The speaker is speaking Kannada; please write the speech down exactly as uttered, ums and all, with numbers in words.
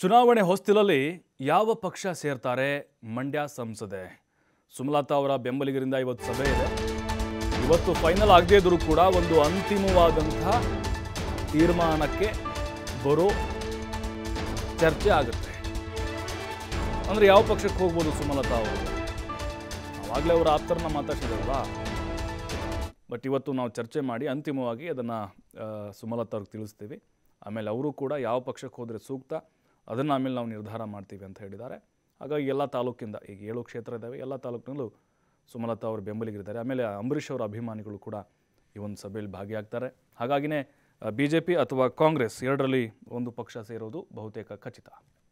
ಚುನಾವಣೆ ಹೊಸ್ತಿಲಲ್ಲಿ ಯಾವ ಪಕ್ಷ ಸೇರ್ತಾರೆ ಮಂಡ್ಯ ಸಂಸದೆ ಸುಮಲತಾ ಅವರ ಬೆಂಬಲಿಗರಿಂದ ಇವತ್ತು ಸಭೆ ಇದೆ. ಇವತ್ತು ಫೈನಲ್ ಆಗದೇ ಇದ್ರೂ ಕೂಡ ಒಂದು ಅಂತಿಮವಾದಂತ ತೀರ್ಮಾನಕ್ಕೆ ಬರೋ ಚರ್ಚೆ ಆಗುತ್ತೆ. ಅಂದ್ರೆ ಯಾವ ಪಕ್ಷಕ್ಕೆ ಹೋಗಬಹುದು ಸುಮಲತಾ ಅವರು? ಆವಾಗಲೇ ಅವರ ಆಪ್ತರನ್ನ ಮಾತಾಡ್ತಿದ್ದಾರಲ್ಲ, ಬಟ್ ಇವತ್ತು ನಾವು ಚರ್ಚೆ ಮಾಡಿ ಅಂತಿಮವಾಗಿ ಅದನ್ನು ಸುಮಲತಾ ಅವ್ರಿಗೆ ತಿಳಿಸ್ತೀವಿ. ಆಮೇಲೆ ಅವರು ಕೂಡ ಯಾವ ಪಕ್ಷಕ್ಕೆ ಹೋದರೆ ಸೂಕ್ತ ಅದನ್ನು ಆಮೇಲೆ ನಾವು ನಿರ್ಧಾರ ಮಾಡ್ತೀವಿ ಅಂತ ಹೇಳಿದ್ದಾರೆ. ಹಾಗಾಗಿ ಎಲ್ಲ ತಾಲೂಕಿಂದ ಈಗ ಏಳು ಕ್ಷೇತ್ರ ಇದ್ದಾವೆ, ಎಲ್ಲ ತಾಲೂಕಿನಲ್ಲೂ ಸುಮಲತಾ ಅವರು ಬೆಂಬಲಿಗರಿದ್ದಾರೆ. ಆಮೇಲೆ ಅಂಬರೀಷ್ ಅವರ ಅಭಿಮಾನಿಗಳು ಕೂಡ ಈ ಒಂದು ಸಭೆಯಲ್ಲಿ ಭಾಗಿಯಾಗ್ತಾರೆ. ಹಾಗಾಗಿನೇ ಬಿ ಜೆ ಪಿ ಅಥವಾ ಕಾಂಗ್ರೆಸ್ ಎರಡರಲ್ಲಿ ಒಂದು ಪಕ್ಷ ಸೇರೋದು ಬಹುತೇಕ ಖಚಿತ.